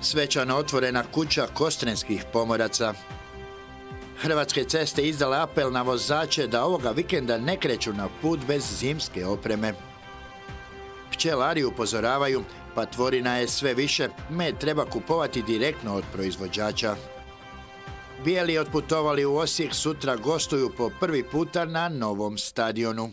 Svečano otvorena kuća kostrenskih pomoraca. Hrvatske ceste izdale apel na vozače da ovoga vikenda ne kreću na put bez zimske opreme. Pčelari upozoravaju, patvorina je sve više, med treba kupovati direktno od proizvođača. Bijeli otputovali u Osijek, sutra gostuju po prvi puta na novom stadionu.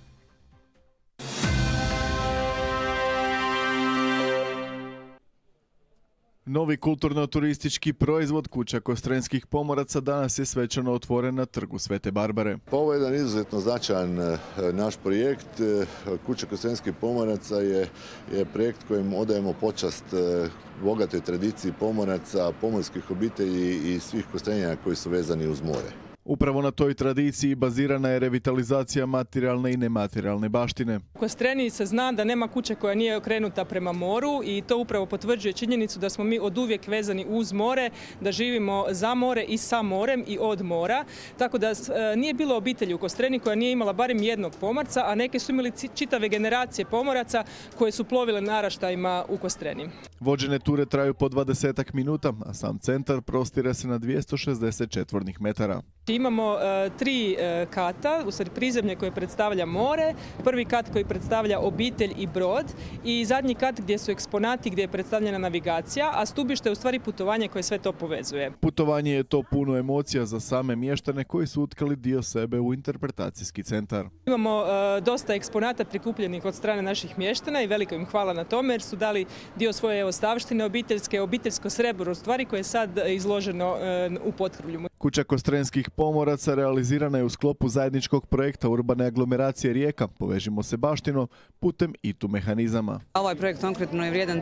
Novi kulturno-turistički proizvod Kuća kostrenskih pomoraca danas je svečano otvoren na trgu Svete Barbare. Ovo je jedan izuzetno značajan naš projekt. Kuća kostrenskih pomoraca je projekt kojim odajemo počast bogatoj tradiciji pomoraca, pomorskih obitelji i svih Kostrenjana koji su vezani uz more. Upravo na toj tradiciji bazirana je revitalizacija materijalne i nematerijalne baštine. U Kostreniji se zna da nema kuće koja nije okrenuta prema moru i to upravo potvrđuje činjenicu da smo mi oduvijek vezani uz more, da živimo za more i sa morem i od mora. Tako da nije bilo obitelji u Kostreni koja nije imala barem jednog pomorca, a neke su imali čitave generacije pomoraca koje su plovile naraštajima u Kostreni. Vođene ture traju po 20 minuta, a sam centar prostire se na 260 četvornih metara. Imamo tri kata, u stvari prizemlje koje predstavlja more, prvi kat koji predstavlja obitelj i brod i zadnji kat gdje su eksponati, gdje je predstavljena navigacija, a stubište je u stvari putovanje koje sve to povezuje. Putovanje je to puno emocija za same mještane koji su utkali dio sebe u interpretacijski centar. Imamo dosta eksponata prikupljenih od strane naših mještana i veliko im hvala na tome jer su dali dio svoje ostavštine obiteljsko srebro, u stvari koje je sad izloženo u Potkrvlju. Kuća kostrenskih pomoraca realizirana je u sklopu zajedničkog projekta urbane aglomeracije Rijeka Povežimo se baštinom putem ITU mehanizama. Ovaj projekt konkretno je vrijedan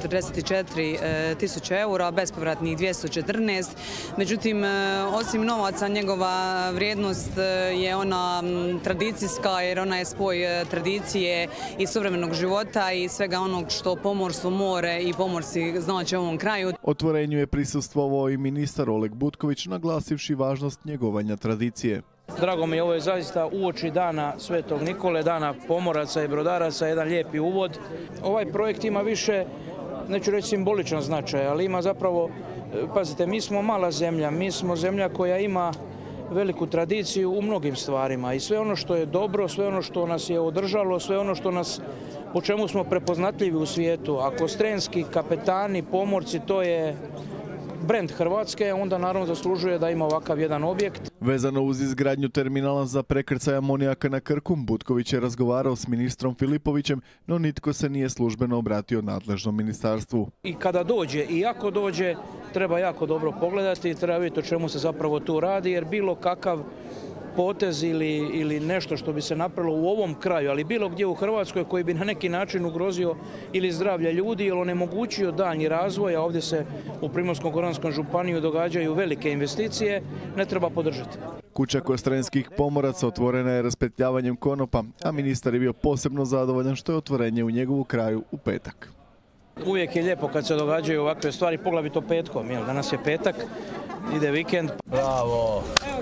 344.000 eura, bespovratnih 214. Međutim, osim novaca, njegova vrijednost je ona tradicijska jer ona je spoj tradicije i suvremenog života i svega onog što pomorstvo, more i pomorci znače u ovom kraju. Otvorenju je prisustvovao i ministar Oleg Butković, naglasivši važnost njegovanja tradicije. Drago mi je, ovo je zaista uoči dana Svetog Nikole, dana pomoraca i brodaraca, jedan lijepi uvod. Ovaj projekt ima više, neću reći simboličan značaj, ali ima zapravo, pazite, mi smo mala zemlja, mi smo zemlja koja ima veliku tradiciju u mnogim stvarima i sve ono što je dobro, sve ono što nas je održalo, sve ono što nas, po čemu smo prepoznatljivi u svijetu, a kostrenski kapetani, pomorci, to je brend Hrvatske, onda naravno zaslužuje da ima ovakav jedan objekt. Vezano uz izgradnju terminala za prekrcaj amonijaka na Krku, Butković je razgovarao s ministrom Filipovićem, no nitko se nije službeno obratio nadležnom ministarstvu. I kada dođe i ako dođe, treba jako dobro pogledati i treba vidjeti o čemu se zapravo tu radi, jer bilo kakav potez ili nešto što bi se napravilo u ovom kraju, ali bilo gdje u Hrvatskoj koji bi na neki način ugrozio ili zdravlje ljudi ili onemogućio daljnji razvoj, a ovdje se u Primorsko-goranskom županiju događaju velike investicije, ne treba podržati. Kuća kostrenskih pomoraca otvorena je raspetljavanjem konopa, a ministar je bio posebno zadovoljan što je otvorenje u njegovu kraju u petak. Uvijek je lijepo kad se događaju ovakve stvari, poglavito petkom, jer danas je petak, ide vikend. Bravo!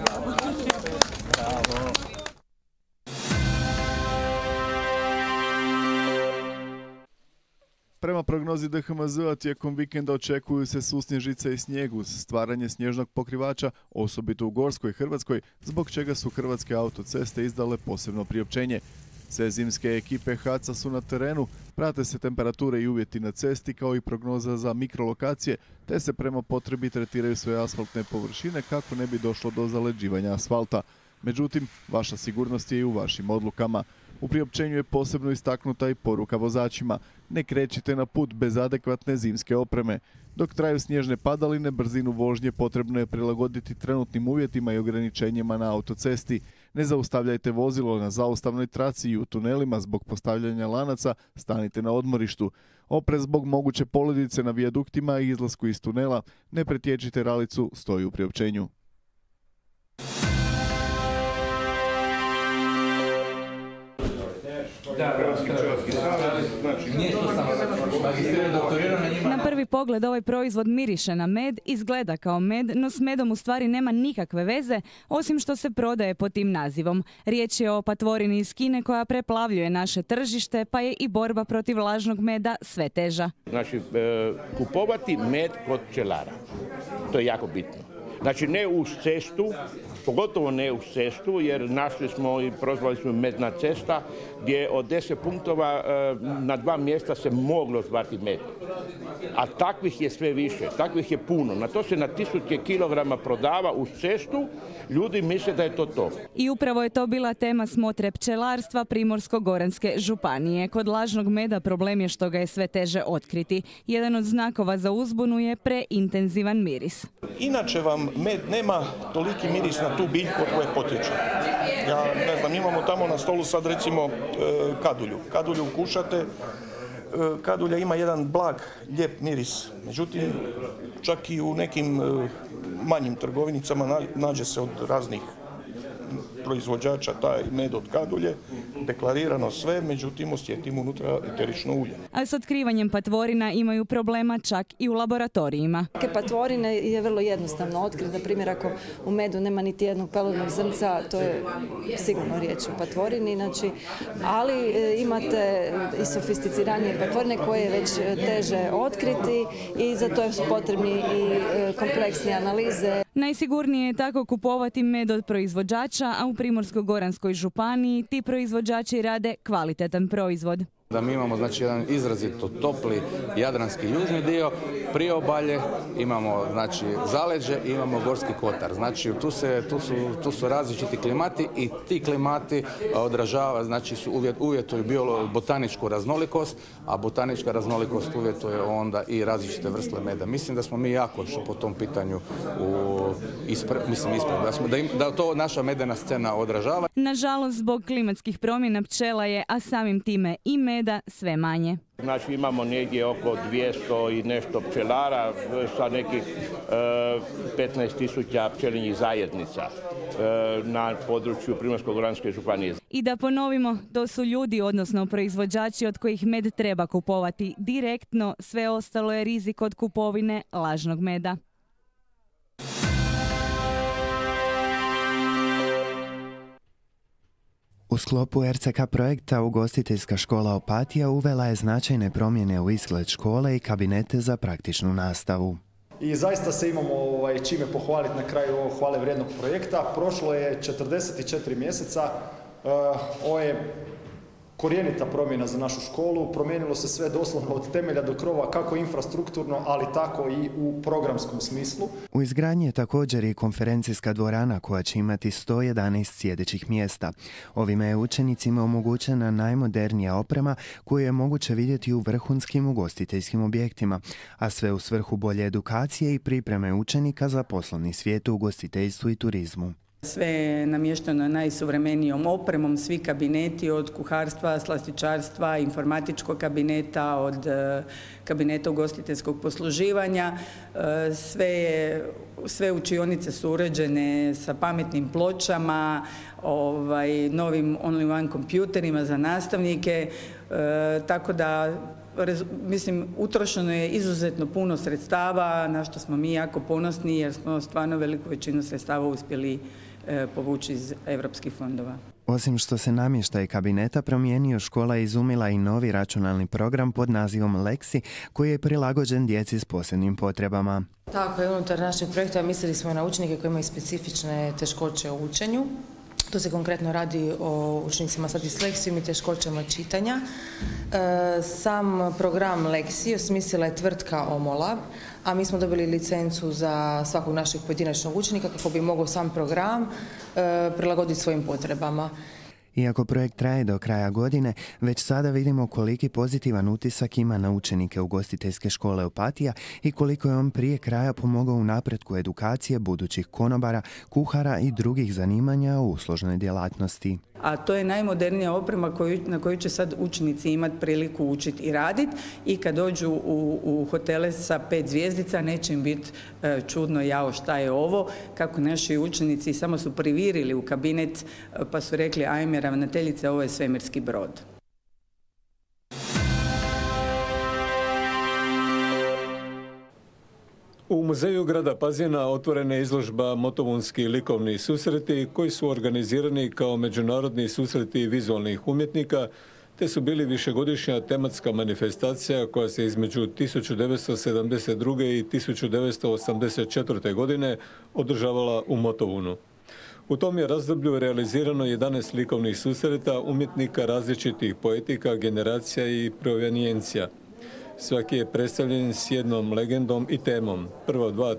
Prema prognozi DHMZ-a tijekom vikenda očekuju se susnježice i snijeg uz stvaranje snježnog pokrivača, osobito u Gorskoj Hrvatskoj, zbog čega su Hrvatske autoceste izdale posebno priopćenje. Sve zimske ekipe HAC-a su na terenu, prate se temperature i uvjeti na cesti kao i prognoza za mikrolokacije, te se prema potrebi tretiraju sve asfaltne površine kako ne bi došlo do zaleđivanja asfalta. Međutim, vaša sigurnost je i u vašim odlukama. U priopćenju je posebno istaknuta i poruka vozačima. Ne krećite na put bez adekvatne zimske opreme. Dok traju snježne padaline, brzinu vožnje potrebno je prilagoditi trenutnim uvjetima i ograničenjima na autocesti. Ne zaustavljajte vozilo na zaustavnoj traci i u tunelima zbog postavljanja lanaca, stanite na odmorištu. Oprez zbog moguće poledice na vijaduktima i izlasku iz tunela. Ne pretječite ralicu, stoji u priopćenju. Na prvi pogled ovaj proizvod miriše na med, izgleda kao med, no s medom u stvari nema nikakve veze, osim što se prodaje pod tim nazivom. Riječ je o patvorini iz Kine koja preplavljuje naše tržište, pa je i borba protiv lažnog meda sve teža. Znači, kupovati med kod pčelara, to je jako bitno. Znači, ne uz cestu, pogotovo ne uz cestu, jer našli smo i prozvali smo medna cesta, gdje od 10 punktova na 2 mjesta se moglo zvati med. A takvih je sve više, takvih je puno. Na to se na 1000 kilograma prodava uz cestu, ljudi misle da je to to. I upravo je to bila tema smotre pčelarstva Primorsko-goranske županije. Kod lažnog meda problem je što ga je sve teže otkriti. Jedan od znakova za uzbunu je preintenzivan miris. Inače vam med nema toliki miris na tu biljku od koje potječe. Ja ne znam, imamo tamo na stolu sad recimo kadulju. Kadulju ukušate, kadulja ima jedan blag, lijep miris. Međutim, čak i u nekim manjim trgovinicama nađe se od raznih proizvođača taj med od kadulje, deklarirano sve, međutim osjetimo unutra eterično ulje. A s otkrivanjem patvorina imaju problema čak i u laboratorijima. Patvorine je vrlo jednostavno otkriti. Na primjer, ako u medu nema niti jednog peludnog zrnca, to je sigurno riječ o patvorini. Znači, ali imate i sofisticiranije patvorine koje je već teže otkriti i za to su potrebni i kompleksne analize. Najsigurnije je tako kupovati med od proizvođača, a u Primorsko-goranskoj županiji ti proizvođači rade kvalitetan proizvod. Da mi imamo znači jedan izrazito topli jadranski južni dio, priobalje, imamo znači zaleđe i imamo Gorski kotar. Znači tu su različiti klimati i ti klimati odražava, znači uvjetuju botaničku raznolikost, a botanička raznolikost uvjetuje onda i različite vrste meda. Mislim da smo mi jako po tom pitanju da to naša medena scena odražava. Nažalost, zbog klimatskih promjena pčela je, a samim time i meda, sve manje. Znači imamo negdje oko 200 i nešto pčelara sa nekih 15.000 pčelinjih zajednica na području Primorsko-goranske županije. I da ponovimo, to su ljudi, odnosno proizvođači od kojih med treba kupovati direktno, sve ostalo je rizik od kupovine lažnog meda. U sklopu RCK projekta Ugostiteljska škola Opatija uvela je značajne promjene u izgled škole i kabinete za praktičnu nastavu. I zaista se imamo čime pohvaliti na kraju ovog hvale vrijednog projekta. Prošlo je 44 mjeseca. Ovo je korijenita promjena za našu školu. Promijenilo se sve doslovno od temelja do krova, kako infrastrukturno, ali tako i u programskom smislu. U izgradnji je također i konferencijska dvorana koja će imati 111 sjedećih mjesta. Ovime je učenicima omogućena najmodernija oprema koju je moguće vidjeti u vrhunskim ugostiteljskim objektima, a sve u svrhu bolje edukacije i pripreme učenika za poslovni svijet u ugostiteljstvu i turizmu. Sve je namješteno najsuvremenijom opremom, svi kabineti od kuharstva, slastičarstva, informatičkog kabineta, od kabineta ugostiteljskog posluživanja. Sve učionice su uređene sa pametnim pločama, novim online kompjuterima za nastavnike, tako da mislim, utrošeno je izuzetno puno sredstava, na što smo mi jako ponosni jer smo stvarno veliku većinu sredstava uspjeli povući iz europskih fondova. Osim što se namještaj kabineta promijenio, škola je izumila i novi računalni program pod nazivom Lexi, koji je prilagođen djeci s posebnim potrebama. Tako je, unutar našeg projekta mislili smo na učenike koji imaju specifične teškoće u učenju. To se konkretno radi o učenicima sa disleksijom i teškoćama čitanja. Sam program Lexi osmislila je tvrtka Omola, a mi smo dobili licencu za svakog našeg pojedinačnog učenika kako bi mogao sam program prilagoditi svojim potrebama. Iako projekt traje do kraja godine, već sada vidimo koliki pozitivan utisak ima na učenike ugostiteljske škole Opatija i koliko je on prije kraja pomogao u napretku edukacije budućih konobara, kuhara i drugih zanimanja u uslužnoj djelatnosti. A to je najmodernija oprema na koju će sad učenici imati priliku učiti i raditi i kad dođu u hotele sa 5 zvjezdica neće im biti čudno jao šta je ovo, kako naši učenici samo su privirili u kabinet pa su rekli ajme ravnateljice ovo je svemirski brod. U muzeju grada Pazina otvorena je izložba Motovunski likovni susreti koji su organizirani kao međunarodni susreti vizualnih umjetnika te su bili višegodišnja tematska manifestacija koja se između 1972. i 1984. godine održavala u Motovunu. U tom je razdoblju realizirano 11 likovnih susreta umjetnika različitih poetika, generacija i provenijencija. Svaki je predstavljen s jednom legendom i temom. Prva dva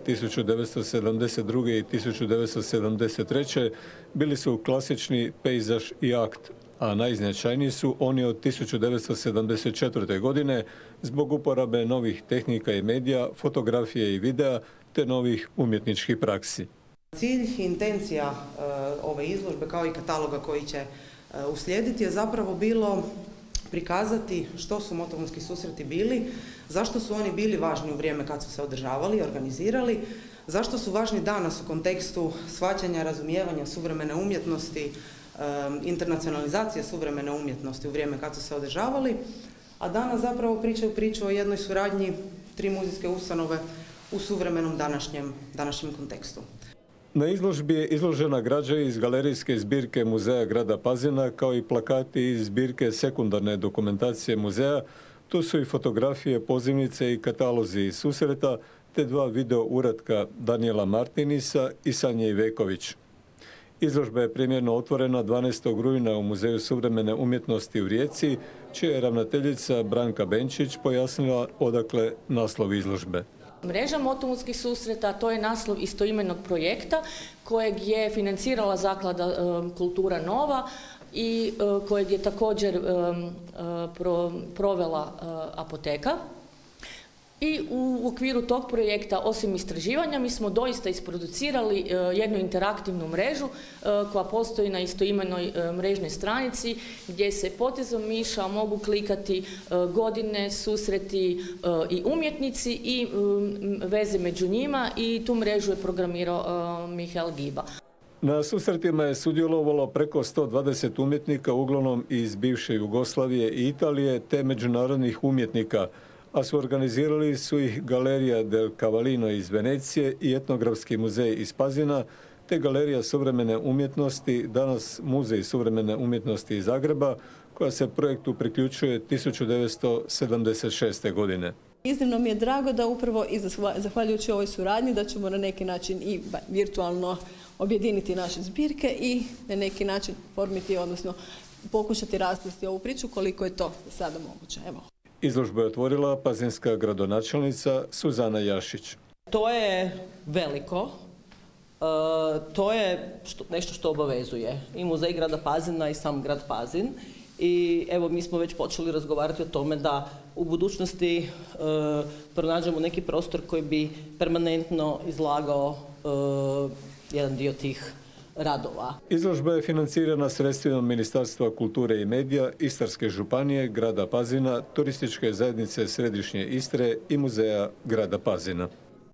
1972. i 1973. bili su klasični pejzaž i akt, a najznačajniji su oni od 1974. godine zbog uporabe novih tehnika i medija, fotografije i videa te novih umjetničkih praksi. Cilj i intencija ove izložbe kao i kataloga koji će uslijediti je zapravo bilo prikazati što su motovunski susreti bili, zašto su oni bili važni u vrijeme kad su se održavali, organizirali, zašto su važni danas u kontekstu shvaćanja, razumijevanja suvremene umjetnosti, internacionalizacije suvremene umjetnosti u vrijeme kad su se održavali, a danas zapravo pričaju priču o jednoj suradnji 3 muzejske ustanove u suvremenom današnjem kontekstu. Na izložbi je izložena građa iz galerijske zbirke Muzeja grada Pazina kao i plakati iz zbirke sekundarne dokumentacije muzeja. Tu su i fotografije, pozivnice i katalozi iz susreta te 2 video uratka Danijela Martinisa i Sanje Iveković. Izložba je primjerno otvorena 12. rujna u Muzeju suvremene umjetnosti u Rijeci, čija je ravnateljica Branka Benčić pojasnila odakle naslov izložbe. Mreža motovunskih susreta, to je naslov istoimenog projekta kojeg je financirala zaklada Kultura Nova i kojeg je također provela Apoteka. I u okviru tog projekta, osim istraživanja, mi smo doista isproducirali jednu interaktivnu mrežu koja postoji na istoimenoj mrežnoj stranici gdje se potezom miša mogu klikati godine, susreti i umjetnici i veze među njima i tu mrežu je programirao Mihael Giba. Na susretima je sudjelovalo preko 120 umjetnika, uglavnom iz bivše Jugoslavije i Italije, te međunarodnih umjetnika, a su organizirali su ih Galerija del Cavallino iz Venecije i Etnografski muzej iz Pazina, te Galerija suvremene umjetnosti, danas Muzej suvremene umjetnosti iz Zagreba, koja se projektu priključuje 1976. godine. Iznimno mi je drago da upravo i zahvaljujući ovoj suradnji da ćemo na neki način i virtualno objediniti naše zbirke i na neki način formiti, odnosno pokušati rasplesti ovu priču koliko je to sada moguće. Evo. Izložbu je otvorila pazinska gradonačelnica Suzana Jašić. To je veliko, to je nešto što obavezuje i Muzej grada Pazina i sam grad Pazin. I evo mi smo već počeli razgovarati o tome da u budućnosti pronađemo neki prostor koji bi permanentno izlagao jedan dio tih radova. Izložba je financirana sredstvima Ministarstva kulture i medija, Istarske županije, grada Pazina, Turističke zajednice Središnje Istre i Muzeja grada Pazina.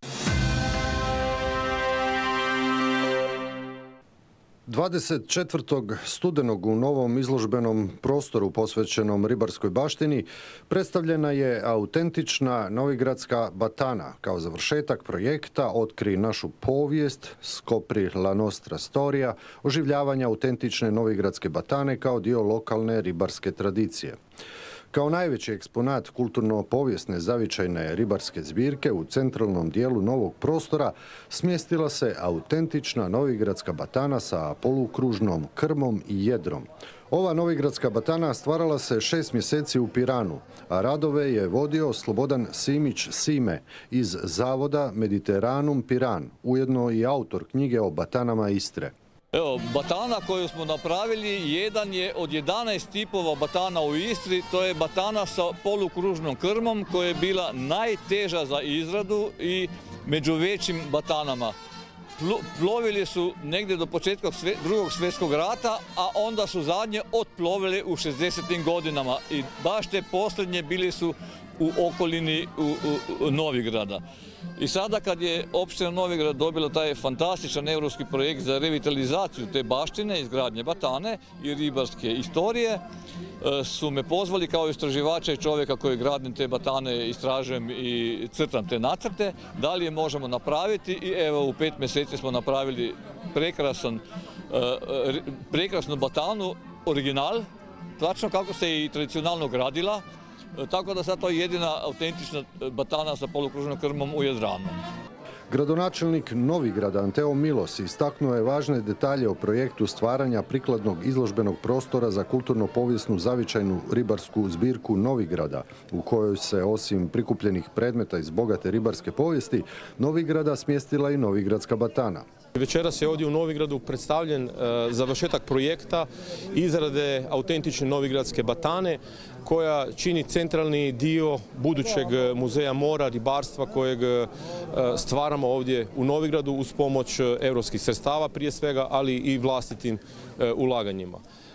...24. studenog u novom izložbenom prostoru posvećenom ribarskoj baštini predstavljena je autentična novigradska batana kao završetak projekta Otkri našu povijest, Skopri la nostra storia, oživljavanja autentične novigradske batane kao dio lokalne ribarske tradicije. Kao najveći eksponat kulturno-povijesne zavičajne ribarske zbirke u centralnom dijelu novog prostora smjestila se autentična novigradska batana sa polukružnom krmom i jedrom. Ova novigradska batana stvarala se 6 mjeseci u Piranu, a radove je vodio Slobodan Simić Sime iz Zavoda Mediteranum Piran, ujedno i autor knjige o batanama Istre. Evo, batana koju smo napravili, jedan je od 11 tipova batana u Istri, to je batana sa polukružnom krmom koja je bila najteža za izradu i među većim batanama. Plovili su negdje do početka Drugog svjetskog rata, a onda su zadnje otplovili u 60. godinama i baš te posljednje bili su u okolini Novigrada. I sada kad je opština Novigrad dobila taj fantastičan europski projekt za revitalizaciju te baštine, izgradnje batane i ribarske istorije, su me pozvali kao istraživača i čovjeka koji gradim te batane, istražujem i crtam te nacrte, da li je možemo napraviti i evo u 5 mjeseci smo napravili prekrasnu batanu, original, tačno kako se i tradicionalno gradila, tako da sad to je jedina autentična batana sa polukružnom krmom u Jadranu. Gradonačelnik Novigrada Anteo Milos istaknuo je važne detalje o projektu stvaranja prikladnog izložbenog prostora za kulturno-povijesnu zavičajnu ribarsku zbirku Novigrada, u kojoj se osim prikupljenih predmeta iz bogate ribarske povijesti Novigrada smjestila i Novigradska batana. Večeras je ovdje u Novigradu predstavljen završetak projekta izrade autentične novigradske batane koja čini centralni dio budućeg muzeja mora, ribarstva kojeg stvaramo ovdje u Novigradu uz pomoć europskih sredstava prije svega, ali i vlastitim ulaganjima.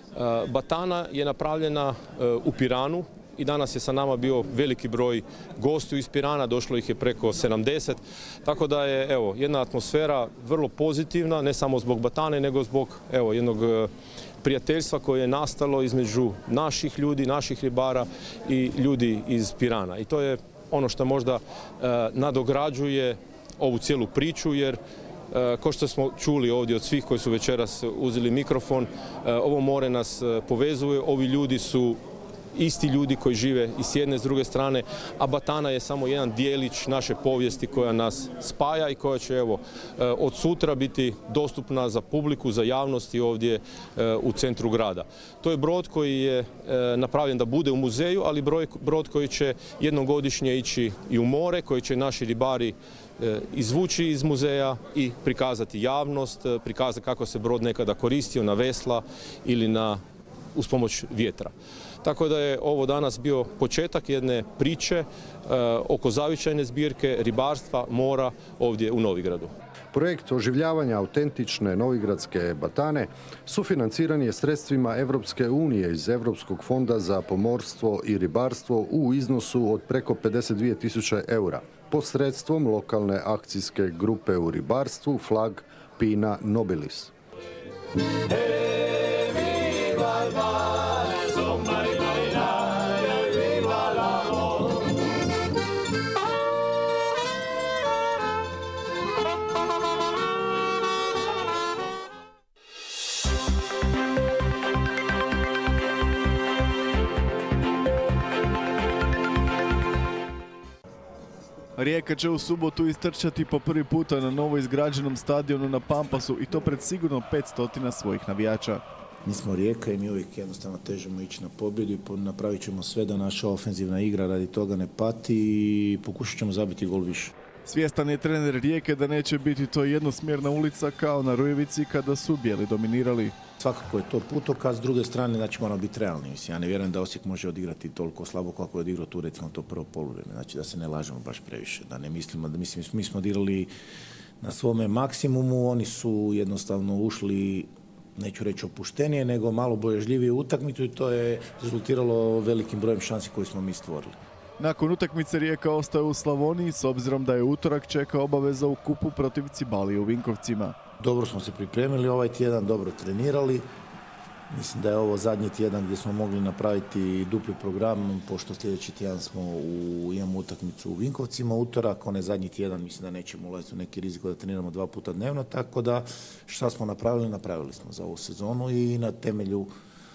Batana je napravljena u Piranu. I danas je sa nama bio veliki broj gostiju iz Pirana, došlo ih je preko 70, tako da je jedna atmosfera vrlo pozitivna, ne samo zbog batane, nego zbog jednog prijateljstva koje je nastalo između naših ljudi, naših ribara i ljudi iz Pirana. I to je ono što možda nadograđuje ovu cijelu priču, jer kao što smo čuli ovdje od svih koji su večeras uzeli mikrofon, ovo more nas povezuje, ovi ljudi su isti ljudi koji žive i s jedne i s druge strane, a batana je samo jedan dijelić naše povijesti koja nas spaja i koja će od sutra biti dostupna za publiku, za javnost i ovdje u centru grada. To je brod koji je napravljen da bude u muzeju, ali brod koji će jednom godišnje ići i u more, koji će naši ribari izvući iz muzeja i prikazati javnost, prikazati kako se brod nekada koristio na vesla ili uz pomoć vjetra. Tako da je ovo danas bio početak jedne priče oko zavičajne zbirke ribarstva, mora ovdje u Novigradu. Projekt oživljavanja autentične novigradske batane sufinanciran je sredstvima Europske unije iz Europskog fonda za pomorstvo i ribarstvo u iznosu od preko 52.000 eura posredstvom lokalne akcijske grupe u ribarstvu Flag Pina Nobilis. Rijeka će u subotu istrčati po prvi puta na novo izgrađenom stadionu na Pampasu i to pred sigurno 500 svojih navijača. Mi smo Rijeka i mi uvijek jednostavno težimo ići na pobjedu i napravit ćemo sve da naša ofenzivna igra radi toga ne pati i pokušat ćemo zabiti gol više. Svjestan je trener Rijeke da neće biti to jednosmjerna ulica kao na Rujevici kada su bijeli dominirali. Svakako je to putokaz, s druge strane znači moramo biti realni. Ja ne vjerujem da Osijek može odigrati toliko slabo kako je odigrao tu recimo to prvo poluvrijeme. Znači da se ne lažemo baš previše, da ne mislimo da mi smo odigrali na svome maksimumu, oni su jednostavno ušli, neću reći opuštenije, nego malo boježljivije u utakmicu i to je rezultiralo velikim brojem šansi koje smo mi stvorili. Nakon utakmice Rijeka ostaje u Slavoniji s obzirom da je utorak čeka obaveza u kupu protiv Cibalije u Vinkovcima. Dobro smo se pripremili ovaj tjedan, dobro trenirali. Mislim da je ovo zadnji tjedan gdje smo mogli napraviti dupli program, pošto sljedeći tjedan imamo utakmicu u Vinkovcima utorak, onaj zadnji tjedan mislim da nećemo ulaziti u neki rizik da treniramo 2 puta dnevno, tako da šta smo napravili smo za ovu sezonu i na temelju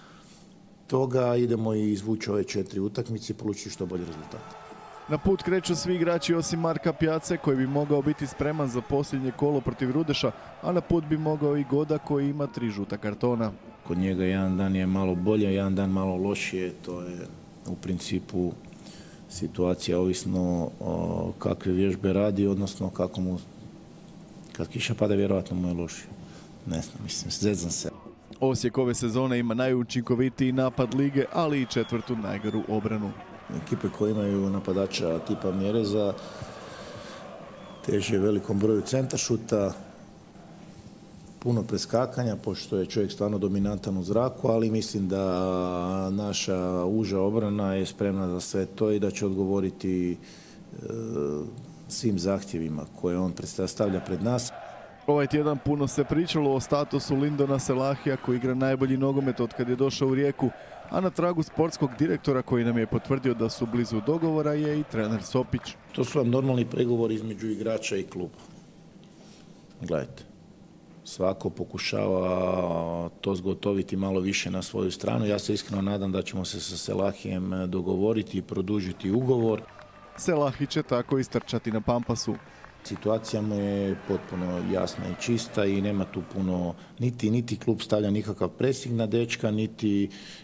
toga idemo i izvući ove 4 utakmice i polučiti što bolji rezultat. Na put kreću svi igrači osim Marka Pjace koji bi mogao biti spreman za posljednje kolo protiv Rudeša, a na put bi mogao i Goda koji ima 3 žuta kartona. Kod njega jedan dan je malo bolje, jedan dan malo lošije, to je u principu situacija ovisno kakve vježbe radi, odnosno kako mu, kad kiša pada vjerojatno mu je lošije. Ne znam, mislim, zezam se. Osijek ove sezone ima najučinkovitiji napad lige, ali i 4. najgoru obranu. Ekipe koje imaju napadača tipa Mjereza teže velikom broju centaršuta puno preskakanja, pošto je čovjek stvarno dominantan u zraku, ali mislim da naša uža obrana je spremna za sve to i da će odgovoriti svim zahtjevima koje on stavlja pred nas. Ovaj tjedan puno se pričalo o statusu Lindona Selahija koji igra najbolji nogomet od kad je došao u Rijeku, a na tragu sportskog direktora koji nam je potvrdio da su blizu dogovora je i trener Sopić. To su vam normalni pregovori između igrača i kluba. Gledajte, svako pokušava to zgotoviti malo više na svoju stranu. Ja se iskreno nadam da ćemo se sa Selahijem dogovoriti i produžiti ugovor. Selahi će tako istrčati na Pampasu. Situacija mu je potpuno jasna i čista i nema tu puno, niti klub stavlja nikakav presing na dečka, niti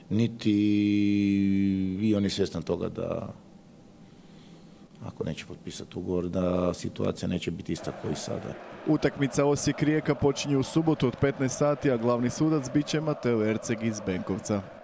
i on je svjestan toga da ako neće potpisati ugovor, da situacija neće biti ista kao i sada. Utakmica Osijek-Rijeka počinje u subotu od 15 sati, a glavni sudac bit će Mateo Erceg iz Benkovca.